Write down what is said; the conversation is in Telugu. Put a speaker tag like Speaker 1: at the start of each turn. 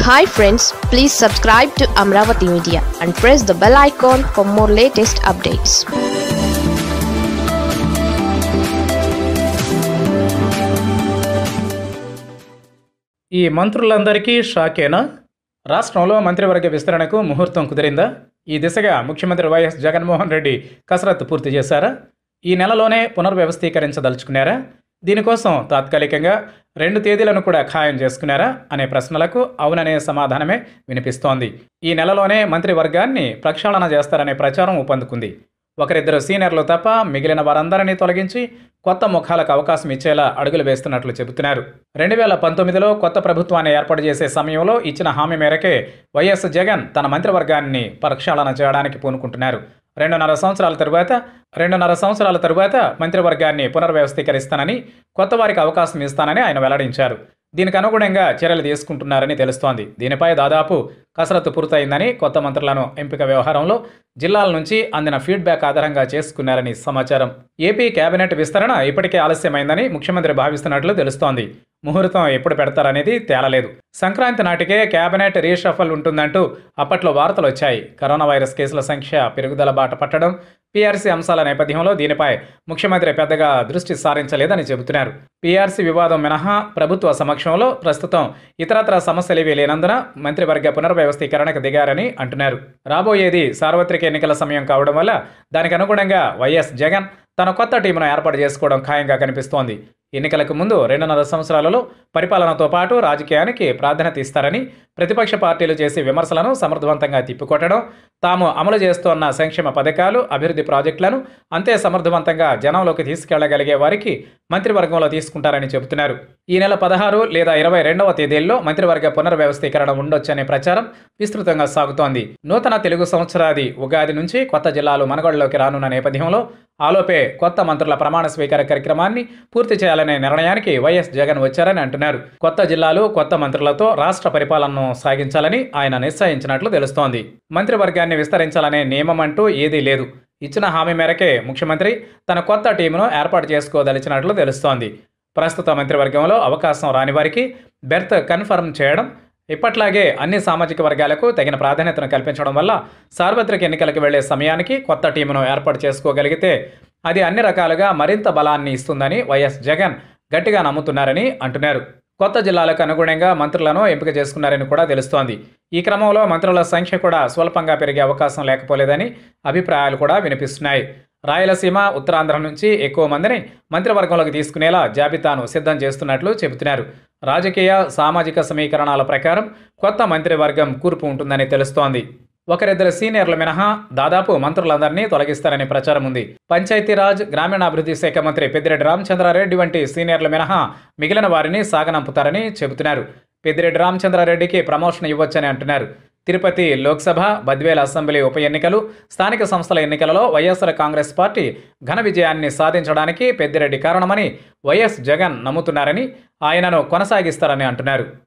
Speaker 1: Hi friends, please subscribe to Amaravathi Media and press the bell icon for more latest updates.
Speaker 2: ఈ మంత్రులందరికీ షాకేనా? రాష్ట్రంలో మంత్రివర్గ విస్తరణకు ముహూర్తం కుదిరిందా? ఈ దిశగా ముఖ్యమంత్రి వైఎస్ జగన్మోహన్ రెడ్డి కసరత్తు పూర్తి చేశారా? ఈ నెలలోనే పునర్వ్యవస్థీకరించదలుచుకున్నారా? దీనికోసం తాత్కాలికంగా 2 తేదీలను కూడా ఖాయం చేసుకున్నారా అనే ప్రశ్నలకు అవుననే సమాధానమే వినిపిస్తోంది. ఈ నెలలోనే మంత్రివర్గాన్ని ప్రక్షాళన చేస్తారనే ప్రచారం ఊపందుకుంది. ఒకరిద్దరు సీనియర్లు తప్ప మిగిలిన వారందరినీ తొలగించి కొత్త ముఖాలకు అవకాశం ఇచ్చేలా అడుగులు వేస్తున్నట్లు చెబుతున్నారు. 2019లో కొత్త ప్రభుత్వాన్ని ఏర్పాటు చేసే సమయంలో ఇచ్చిన హామీ మేరకే వైఎస్ జగన్ తన మంత్రివర్గాన్ని ప్రక్షాళన చేయడానికి పూనుకుంటున్నారు. 2.5 సంవత్సరాల తరువాత మంత్రివర్గాన్ని పునర్వ్యవస్థీకరిస్తానని, కొత్త వారికి అవకాశం ఇస్తానని ఆయన వెల్లడించారు. దీనికి అనుగుణంగా చర్యలు తీసుకుంటున్నారని తెలుస్తోంది. దీనిపై దాదాపు కసరత్తు పూర్తయిందని, కొత్త మంత్రులను ఎంపిక వ్యవహారంలో జిల్లాల నుంచి అందిన ఫీడ్బ్యాక్ ఆధారంగా చేసుకున్నారని సమాచారం. ఏపీ కేబినెట్ విస్తరణ ఇప్పటికే ఆలస్యమైందని ముఖ్యమంత్రి భావిస్తున్నట్లు తెలుస్తోంది. ముహూర్తం ఎప్పుడు పెడతారనేది తేలలేదు. సంక్రాంతి నాటికే కేబినెట్ రీషఫల్ ఉంటుందంటూ అప్పట్లో వార్తలు వచ్చాయి. కరోనా వైరస్ కేసుల సంఖ్య పెరుగుదల బాట పట్టడం, పీఆర్సీ అంశాల నేపథ్యంలో దీనిపై ముఖ్యమంత్రి పెద్దగా దృష్టి సారించలేదని చెబుతున్నారు. పీఆర్సీ వివాదం మినహా ప్రభుత్వ సమక్షంలో ప్రస్తుతం ఇతరత్ర సమస్యలేవీ లేనందున మంత్రివర్గ పునర్వ్యవస్థీకరణకు దిగారని అంటున్నారు. రాబోయేది సార్వత్రిక ఎన్నికల సమయం కావడం వల్ల దానికి అనుగుణంగా వైఎస్ జగన్ తన కొత్త టీమును ఏర్పాటు చేసుకోవడం ఖాయంగా కనిపిస్తోంది. ఎన్నికలకు ముందు 2.5 సంవత్సరాలలో పరిపాలనతో పాటు రాజకీయానికి ప్రాధాన్యత ఇస్తారని, ప్రతిపక్ష పార్టీలు చేసే విమర్శలను సమర్థవంతంగా తిప్పికొట్టడం, తాము అమలు చేస్తోన్న సంక్షేమ పథకాలు, అభివృద్ధి ప్రాజెక్టులను అంతే సమర్థవంతంగా జనంలోకి తీసుకెళ్లగలిగే వారికి మంత్రివర్గంలో తీసుకుంటారని చెబుతున్నారు. ఈ నెల 16 లేదా 22వ తేదీల్లో మంత్రివర్గ పునర్వ్యవస్థీకరణ ఉండొచ్చనే ప్రచారం విస్తృతంగా సాగుతోంది. నూతన తెలుగు సంవత్సరాది ఉగాది నుంచి కొత్త జిల్లాలు మనుగడలోకి రానున్న నేపథ్యంలో ఆలోపే కొత్త మంత్రుల ప్రమాణ స్వీకార కార్యక్రమాన్ని పూర్తి చేయాలనే నిర్ణయానికి వైఎస్ జగన్ వచ్చారని అంటున్నారు. కొత్త జిల్లాలు, కొత్త మంత్రులతో రాష్ట్ర పరిపాలనను సాగించాలని ఆయన నిశ్చయించినట్లు తెలుస్తోంది. మంత్రివర్గాన్ని విస్తరించాలనే నియమం అంటూ ఏదీ లేదు. ఇచ్చిన హామీ మేరకే ముఖ్యమంత్రి తన కొత్త టీమును ఏర్పాటు చేసుకోదలిచినట్లు తెలుస్తోంది. ప్రస్తుత మంత్రివర్గంలో అవకాశం రాని వారికి బెర్త్ కన్ఫర్మ్ చేయడం, ఇప్పట్లాగే అన్ని సామాజిక వర్గాలకు తగిన ప్రాధాన్యతను కల్పించడం వల్ల సార్వత్రిక ఎన్నికలకు వెళ్లే సమయానికి కొత్త టీమును ఏర్పాటు చేసుకోగలిగితే అది అన్ని రకాలుగా మరింత బలాన్ని ఇస్తుందని వైఎస్ జగన్ గట్టిగా నమ్ముతున్నారని అంటున్నారు. కొత్త జిల్లాలకు అనుగుణంగా మంత్రులను ఎంపిక చేసుకున్నారని కూడా తెలుస్తోంది. ఈ క్రమంలో మంత్రుల సంఖ్య కూడా స్వల్పంగా పెరిగే అవకాశం లేకపోలేదని అభిప్రాయాలు కూడా వినిపిస్తున్నాయి. రాయలసీమ, ఉత్తరాంధ్ర నుంచి ఎక్కువ మందిని మంత్రివర్గంలోకి తీసుకునేలా జాబితాను సిద్ధం చేస్తున్నట్లు చెబుతున్నారు. రాజకీయ, సామాజిక సమీకరణాల ప్రకారం కొత్త మంత్రివర్గం కూర్పు ఉంటుందని తెలుస్తోంది. ఒకరిద్దరు సీనియర్లు మినహా దాదాపు మంత్రులందరినీ తొలగిస్తారనే ప్రచారం ఉంది. పంచాయతీరాజ్, గ్రామీణాభివృద్ధి శాఖ మంత్రి పెద్దిరెడ్డి రామచంద్రారెడ్డి వంటి సీనియర్లు మినహా మిగిలిన వారిని సాగనంపుతారని చెబుతున్నారు. పెద్దిరెడ్డి రామచంద్రారెడ్డికి ప్రమోషన్ ఇవ్వొచ్చని అంటున్నారు. తిరుపతి లోక్సభ, బద్వేల్ అసెంబ్లీ ఉప ఎన్నికలు, స్థానిక సంస్థల ఎన్నికలలో వైఎస్ఆర్ కాంగ్రెస్ పార్టీ ఘన విజయాన్ని సాధించడానికి పెద్దిరెడ్డి కారణమని వైఎస్ జగన్ నమ్ముతున్నారని, ఆయనను కొనసాగిస్తారని అంటున్నారు.